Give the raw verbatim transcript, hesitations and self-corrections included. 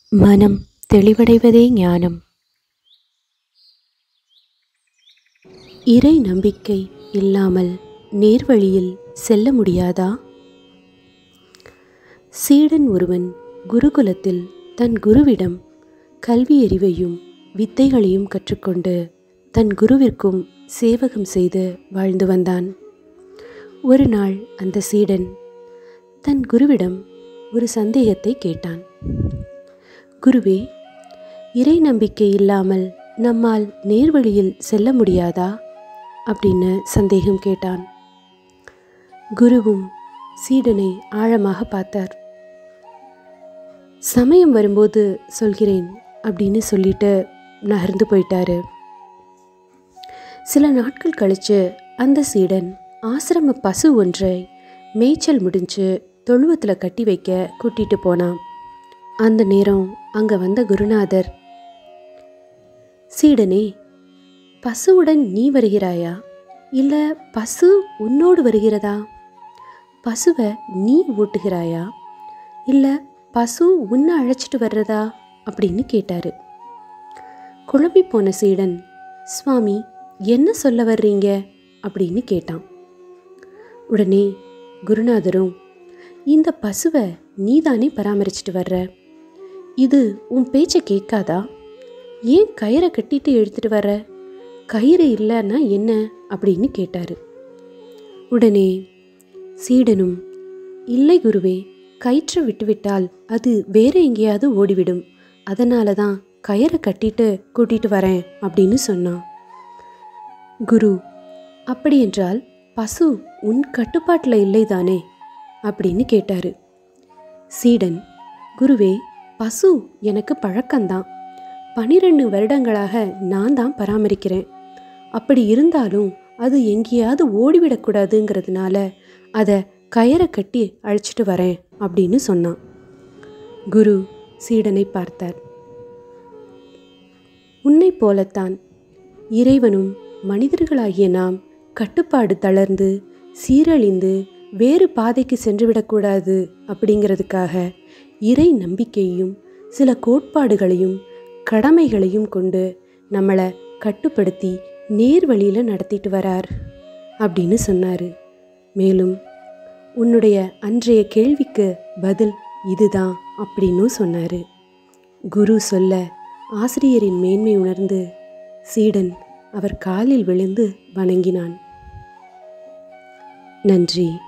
மனம் தெளிவடைவதே ஞானம். இறை நம்பிக்கை இல்லாமல் நேர்வழியில் செல்ல முடியாதா? சீடன் ஒருவன் குருகுலத்தில் தன் குருவிடம் கல்வியறிவையும் வித்தைகளையும் கற்றுக்கொண்டு தன் குருவிற்கும் சேவகம் செய்து வாழ்ந்து வந்தான். ஒரு நாள் அந்த சீடன் தன் குருவிடம் ஒரு சந்தேகத்தை கேட்டான். குருவே, இறை நம்பிக்கை இல்லாமல் நம்மால் நேர்வழியில் செல்ல முடியாதா அப்படின்னு சந்தேகம் கேட்டான். குருவும் சீடனை ஆழமாக பார்த்தார். சமயம் வரும்போது சொல்கிறேன் அப்படின்னு சொல்லிட்டு நகர்ந்து போயிட்டாரு. சில நாட்கள் கழிச்சு அந்த சீடன் ஆசிரம பசு ஒன்றை மேய்ச்சல் முடிஞ்சு தொழுவத்தில் கட்டி வைக்க கூட்டிட்டு போனான். அந்த நேரம் அங்கே வந்த குருநாதர், சீடனே, பசுவுடன் நீ வருகிறாயா இல்லை பசு உன்னோடு வருகிறதா? பசுவை நீ ஓட்டுகிறாயா இல்லை பசு உன்னை அழைச்சிட்டு வர்றதா அப்படின்னு கேட்டாரு. குழம்பி போன சீடன், சுவாமி, என்ன சொல்ல வர்றீங்க அப்படின்னு கேட்டான். உடனே குருநாதரும், இந்த பசுவை நீதானே பராமரிச்சுட்டு வர்ற, இது உன் பேச்சை கேட்காதா? ஏன் கயிறை கட்டிட்டு எடுத்துட்டு வர்ற? கயிறு இல்லைன்னா என்ன அப்படின்னு கேட்டாரு. உடனே சீடனும், இல்லை குருவே, கயிற்றை விட்டுவிட்டால் அது வேற எங்கேயாவது ஓடிவிடும், அதனால தான் கயிறை கட்டிட்டு கூட்டிட்டு வரேன் அப்படின்னு சொன்னான். குரு, அப்படியென்றால் பசு உன் கட்டுப்பாட்டில் இல்லைதானே அப்படின்னு கேட்டாரு. சீடன், குருவே, பசு எனக்கு பழக்கம்தான். பனிரெண்டு வருடங்களாக நான் தான் பராமரிக்கிறேன். அப்படி இருந்தாலும் அது எங்கேயாவது ஓடிவிடக்கூடாதுங்கிறதுனால அதை கயிறை கட்டி அழைச்சிட்டு வரேன் அப்படின்னு சொன்னான். குரு சீடனை பார்த்தார். உன்னை போலத்தான் இறைவனும் மனிதர்களாகிய நாம் கட்டுப்பாடு தளர்ந்து சீரழிந்து வேறு பாதைக்கு சென்றுவிடக்கூடாது அப்படிங்கிறதுக்காக இறை நம்பிக்கையும் சில கோட்பாடுகளையும் கடமைகளையும் கொண்டு நம்மளை கட்டுப்படுத்தி நேர் வழியில் நடத்திட்டு வரார் அப்படின்னு சொன்னார். மேலும் உன்னுடைய அன்றைய கேள்விக்கு பதில் இதுதான் அப்படின்னும் சொன்னார். குரு சொல்ல ஆசிரியரின் மேன்மை உணர்ந்து சீடன் அவர் காலில் விழுந்து வணங்கினான். நன்றி.